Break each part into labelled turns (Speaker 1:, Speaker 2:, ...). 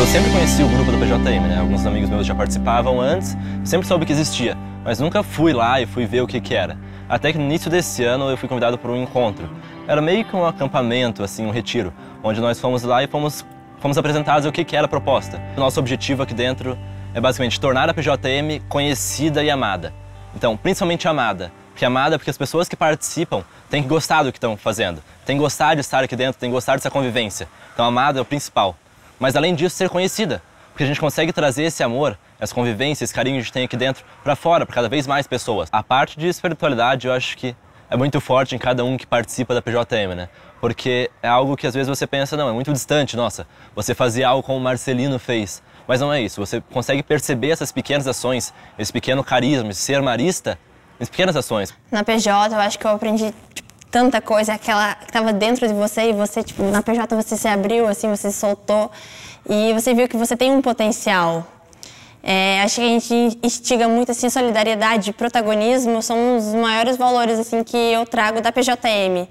Speaker 1: Eu sempre conheci o grupo do PJM, né? Alguns amigos meus já participavam antes, sempre soube que existia, mas nunca fui lá e fui ver o que era. Até que no início desse ano eu fui convidado para um encontro. Era meio que um acampamento, assim, um retiro, onde nós fomos lá e fomos apresentados o que era a proposta. O nosso objetivo aqui dentro é basicamente tornar a PJM conhecida e amada. Então, principalmente amada. Porque as pessoas que participam têm que gostar do que estão fazendo, têm que gostar de estar aqui dentro, têm que gostar dessa convivência. Então, amada é o principal. Mas além disso, ser conhecida, porque a gente consegue trazer esse amor, essa convivência, esse carinho que a gente tem aqui dentro para fora, para cada vez mais pessoas. A parte de espiritualidade, eu acho que é muito forte em cada um que participa da PJM, né? Porque é algo que às vezes você pensa, não, é muito distante, nossa, você fazia algo como o Marcelino fez. Mas não é isso, você consegue perceber essas pequenas ações, esse pequeno carisma, esse ser marista, as pequenas ações.
Speaker 2: Na PJ, eu acho que eu aprendi tanta coisa, aquela que estava dentro de você, e você, na PJ você se abriu, assim, você se soltou, e você viu que você tem um potencial. Acho que a gente instiga muito, assim, solidariedade, protagonismo, são os maiores valores, assim, que eu trago da PJM.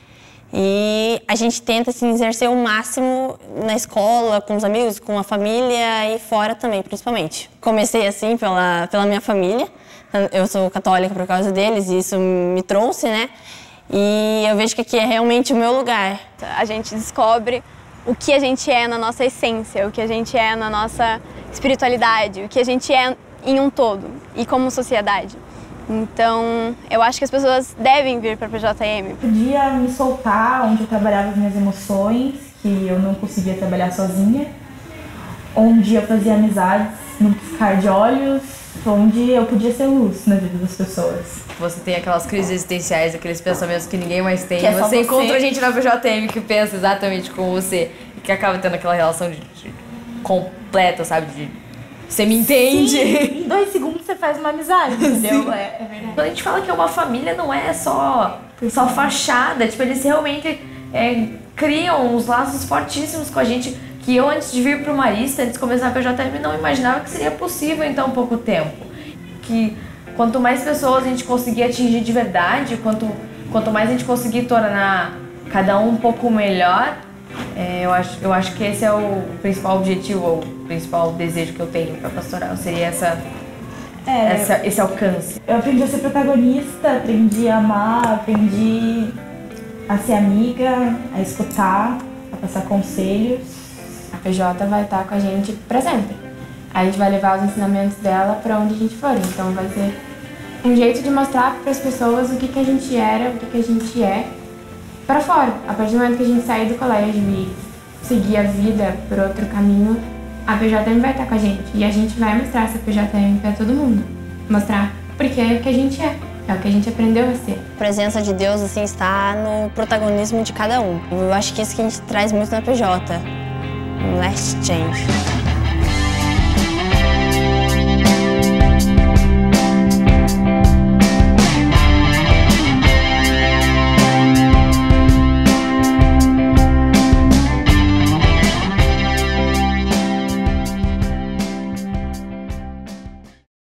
Speaker 2: E a gente tenta, assim, exercer o máximo na escola, com os amigos, com a família e fora também, principalmente. Comecei, assim, pela minha família. Eu sou católica por causa deles e isso me trouxe, né? E eu vejo que aqui é realmente o meu lugar.
Speaker 3: A gente descobre o que a gente é na nossa essência, o que a gente é na nossa espiritualidade, o que a gente é em um todo e como sociedade. Então, eu acho que as pessoas devem vir para a PJM.
Speaker 4: Podia me soltar onde eu trabalhava as minhas emoções, que eu não conseguia trabalhar sozinha. Onde eu fazia amizades num piscar de olhos, onde eu podia ser luz na vida das pessoas.
Speaker 5: Você tem aquelas crises existenciais, aqueles pensamentos que ninguém mais tem.
Speaker 4: Que
Speaker 5: você encontra gente na PJM que pensa exatamente como você e que acaba tendo aquela relação de completa, sabe? Você me entende?
Speaker 4: Sim, em 2 segundos você faz uma amizade, entendeu? É verdade.
Speaker 5: Quando a gente fala que é uma família, não é só fachada. Tipo, eles realmente criam uns laços fortíssimos com a gente. Que eu, antes de vir para o Marista, antes de começar a PJM, não imaginava que seria possível em tão pouco tempo. Que quanto mais pessoas a gente conseguir atingir de verdade, quanto mais a gente conseguir tornar cada um pouco melhor, eu acho que esse é o principal objetivo, ou o principal desejo que eu tenho para pastoral, seria esse alcance.
Speaker 4: Eu aprendi a ser protagonista, aprendi a amar, aprendi a ser amiga, a escutar, a passar conselhos.
Speaker 6: A PJ vai estar com a gente para sempre. A gente vai levar os ensinamentos dela para onde a gente for. Então vai ser um jeito de mostrar para as pessoas o que a gente era, o que a gente é para fora. A partir do momento que a gente sair do colégio e seguir a vida por outro caminho, a PJM vai estar com a gente. E a gente vai mostrar essa PJM para todo mundo. Mostrar porque é o que a gente é o que a gente aprendeu a ser.
Speaker 2: A presença de Deus, assim, está no protagonismo de cada um. Eu acho que isso que a gente traz muito na PJ. Let's change.